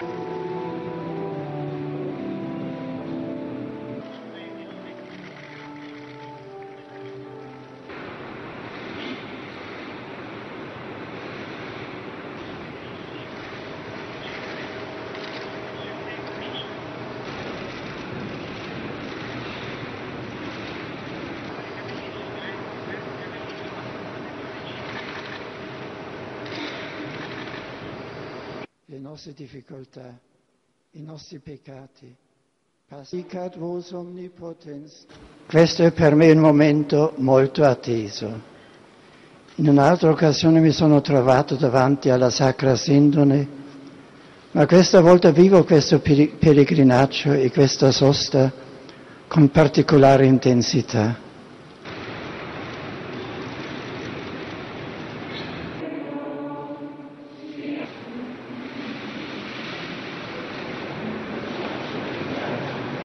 Le nostre difficoltà, i nostri peccati. Passicat vos omnipotens. Questo è per me un momento molto atteso. In un'altra occasione mi sono trovato davanti alla Sacra Sindone, ma questa volta vivo questo pellegrinaggio e questa sosta con particolare intensità.